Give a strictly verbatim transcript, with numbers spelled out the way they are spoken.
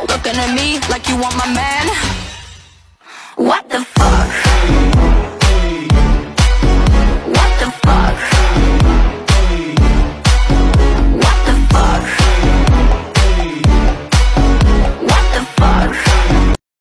Looking at me like you want my man. What the fuck?